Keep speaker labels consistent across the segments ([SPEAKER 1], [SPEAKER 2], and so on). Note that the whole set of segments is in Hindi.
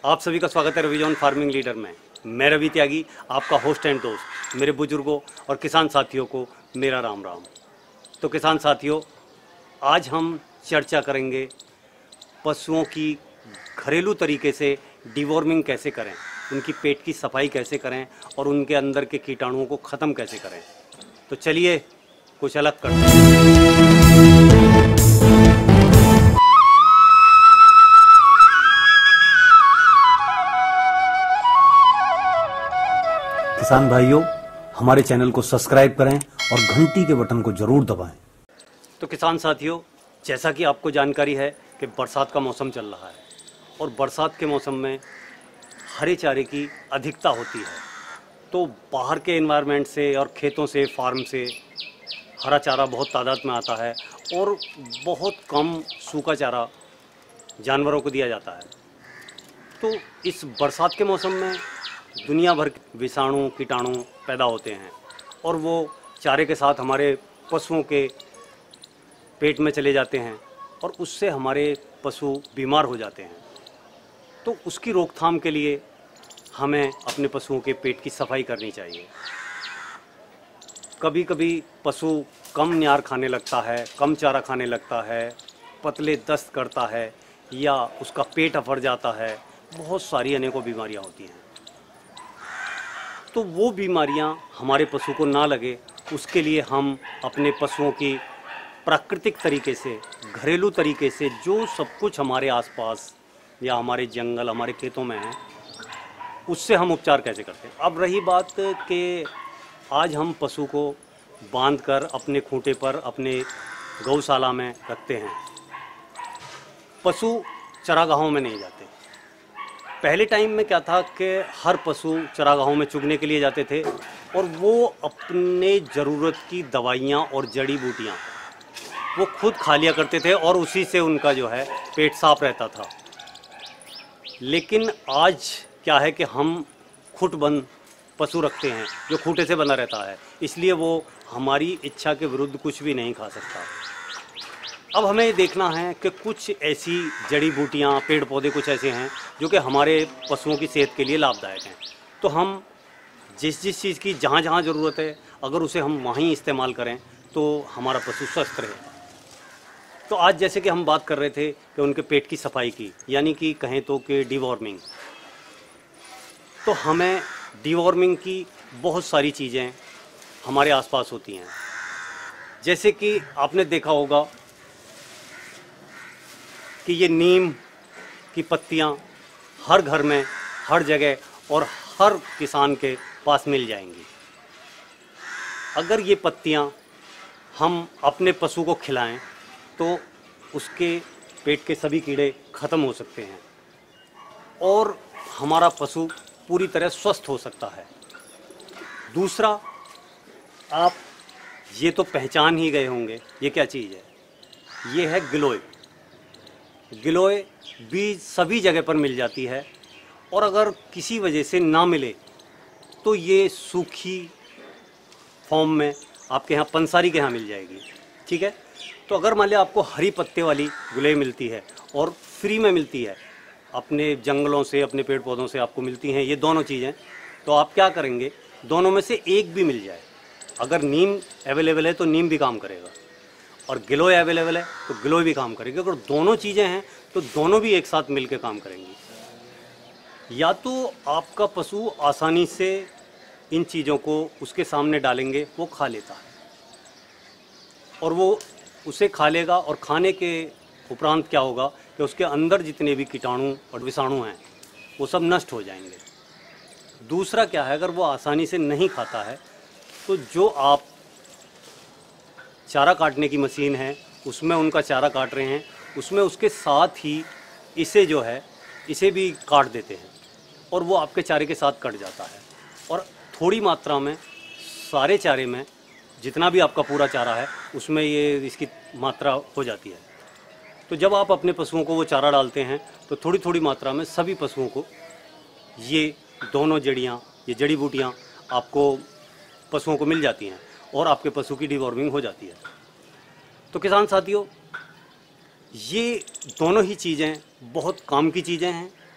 [SPEAKER 1] आप सभी का स्वागत है रवि जॉन फार्मिंग लीडर में। मैं रवि त्यागी, आपका होस्ट एंड दोस्त। मेरे बुजुर्गों और किसान साथियों को मेरा राम राम। तो किसान साथियों, आज हम चर्चा करेंगे पशुओं की घरेलू तरीके से डिवॉर्मिंग कैसे करें, उनकी पेट की सफाई कैसे करें और उनके अंदर के कीटाणुओं को ख़त्म कैसे करें। तो चलिए कुछ अलग करते हैं। किसान भाइयों, हमारे चैनल को सब्सक्राइब करें और घंटी के बटन को जरूर दबाएं। तो किसान साथियों, जैसा कि आपको जानकारी है कि बरसात का मौसम चल रहा है और बरसात के मौसम में हरे चारे की अधिकता होती है। तो बाहर के एनवायरनमेंट से और खेतों से, फार्म से हरा चारा बहुत तादाद में आता है और बहुत कम सूखा चारा जानवरों को दिया जाता है। तो इस बरसात के मौसम में दुनिया भर के विषाणु, कीटाणु पैदा होते हैं और वो चारे के साथ हमारे पशुओं के पेट में चले जाते हैं और उससे हमारे पशु बीमार हो जाते हैं। तो उसकी रोकथाम के लिए हमें अपने पशुओं के पेट की सफाई करनी चाहिए। कभी कभी पशु कम न्यार खाने लगता है, कम चारा खाने लगता है, पतले दस्त करता है या उसका पेट अफर जाता है, बहुत सारी अनेकों बीमारियां होती हैं। तो वो बीमारियां हमारे पशु को ना लगे, उसके लिए हम अपने पशुओं की प्राकृतिक तरीके से, घरेलू तरीके से जो सब कुछ हमारे आसपास या हमारे जंगल, हमारे खेतों में है, उससे हम उपचार कैसे करते हैं। अब रही बात कि आज हम पशु को बांधकर अपने खूंटे पर, अपने गौशाला में रखते हैं। पशु चरागाहों में नहीं जाते। पहले टाइम में क्या था कि हर पशु चरागाहों में चुगने के लिए जाते थे और वो अपने ज़रूरत की दवाइयाँ और जड़ी बूटियाँ वो खुद खा लिया करते थे और उसी से उनका जो है पेट साफ रहता था। लेकिन आज क्या है कि हम खुटबंद पशु रखते हैं जो खूंटे से बना रहता है, इसलिए वो हमारी इच्छा के विरुद्ध कुछ भी नहीं खा सकता। अब हमें ये देखना है कि कुछ ऐसी जड़ी बूटियाँ, पेड़ पौधे कुछ ऐसे हैं जो कि हमारे पशुओं की सेहत के लिए लाभदायक हैं। तो हम जिस चीज़ की जहाँ जहाँ ज़रूरत है, अगर उसे हम वहीं इस्तेमाल करें तो हमारा पशु स्वस्थ रहे। तो आज जैसे कि हम बात कर रहे थे कि उनके पेट की सफाई की, यानी कि कहें तो कि डिवॉर्मिंग। तो हमें डिवॉर्मिंग की बहुत सारी चीज़ें हमारे आसपास होती हैं। जैसे कि आपने देखा होगा कि ये नीम की पत्तियाँ हर घर में, हर जगह और हर किसान के पास मिल जाएंगी। अगर ये पत्तियाँ हम अपने पशु को खिलाएं तो उसके पेट के सभी कीड़े ख़त्म हो सकते हैं और हमारा पशु पूरी तरह स्वस्थ हो सकता है। दूसरा, आप ये तो पहचान ही गए होंगे ये क्या चीज़ है। ये है गिलोय। गिलोय भी सभी जगह पर मिल जाती है और अगर किसी वजह से ना मिले तो ये सूखी फॉर्म में आपके यहाँ पंसारी के यहाँ मिल जाएगी। ठीक है। तो अगर मान लिया आपको हरी पत्ते वाली गिलोय मिलती है और फ्री में मिलती है, अपने जंगलों से, अपने पेड़ पौधों से आपको मिलती हैं ये दोनों चीज़ें, तो आप क्या करेंगे, दोनों में से एक भी मिल जाए। अगर नीम अवेलेबल है तो नीम भी काम करेगा और गिलोय अवेलेबल है तो गिलोय भी काम करेगी। अगर दोनों चीज़ें हैं तो दोनों भी एक साथ मिलकर काम करेंगी। या तो आपका पशु आसानी से इन चीज़ों को उसके सामने डालेंगे, वो खा लेता है और वो उसे खा लेगा और खाने के उपरांत क्या होगा कि उसके अंदर जितने भी कीटाणु और विषाणु हैं वो सब नष्ट हो जाएंगे। दूसरा क्या है, अगर वो आसानी से नहीं खाता है तो जो आप चारा काटने की मशीन है उसमें उनका चारा काट रहे हैं, उसमें उसके साथ ही इसे जो है इसे भी काट देते हैं और वो आपके चारे के साथ कट जाता है और थोड़ी मात्रा में सारे चारे में जितना भी आपका पूरा चारा है उसमें ये इसकी मात्रा हो जाती है। तो जब आप अपने पशुओं को वो चारा डालते हैं तो थोड़ी थोड़ी मात्रा में सभी पशुओं को ये दोनों जड़ियाँ, ये जड़ी बूटियाँ आपको पशुओं को मिल जाती हैं और आपके पशु की डिवॉर्मिंग हो जाती है। तो किसान साथियों, ये दोनों ही चीज़ें बहुत काम की चीज़ें हैं।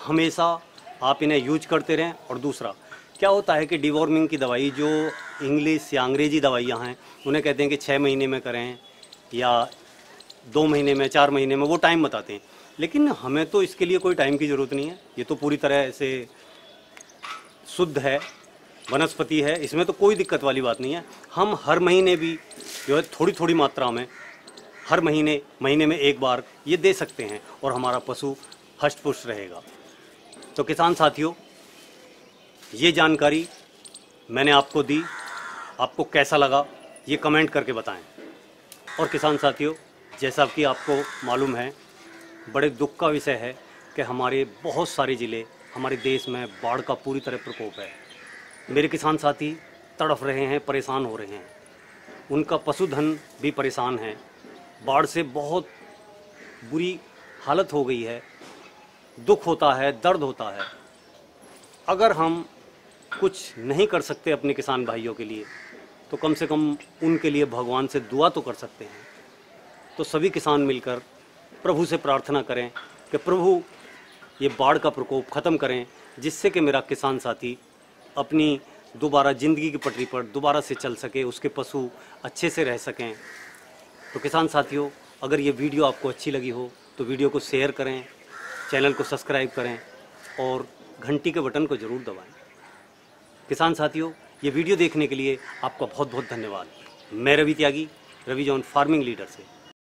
[SPEAKER 1] हमेशा आप इन्हें यूज करते रहें। और दूसरा क्या होता है कि डिवॉर्मिंग की दवाई जो इंग्लिश या अंग्रेजी दवाइयाँ हैं उन्हें कहते हैं कि 6 महीने में करें या 2 महीने में, 4 महीने में, वो टाइम बताते हैं। लेकिन हमें तो इसके लिए कोई टाइम की ज़रूरत नहीं है। ये तो पूरी तरह से शुद्ध है, वनस्पति है, इसमें तो कोई दिक्कत वाली बात नहीं है। हम हर महीने भी जो है थोड़ी थोड़ी मात्रा में हर महीने में एक बार ये दे सकते हैं और हमारा पशु हष्ट पुष्ट रहेगा। तो किसान साथियों, ये जानकारी मैंने आपको दी, आपको कैसा लगा ये कमेंट करके बताएं। और किसान साथियों, जैसा कि आपको मालूम है, बड़े दुख का विषय है कि हमारे बहुत सारे ज़िले हमारे देश में बाढ़ का पूरी तरह प्रकोप है। मेरे किसान साथी तड़फ रहे हैं, परेशान हो रहे हैं, उनका पशुधन भी परेशान है। बाढ़ से बहुत बुरी हालत हो गई है, दुख होता है, दर्द होता है। अगर हम कुछ नहीं कर सकते अपने किसान भाइयों के लिए, तो कम से कम उनके लिए भगवान से दुआ तो कर सकते हैं। तो सभी किसान मिलकर प्रभु से प्रार्थना करें कि प्रभु ये बाढ़ का प्रकोप ख़त्म करें, जिससे कि मेरा किसान साथी अपनी दोबारा ज़िंदगी की पटरी पर दोबारा से चल सके, उसके पशु अच्छे से रह सकें। तो किसान साथियों, अगर ये वीडियो आपको अच्छी लगी हो तो वीडियो को शेयर करें, चैनल को सब्सक्राइब करें और घंटी के बटन को ज़रूर दबाएं। किसान साथियों, ये वीडियो देखने के लिए आपका बहुत बहुत धन्यवाद। मैं Ravi Tyagi, Ravi John farming leader से।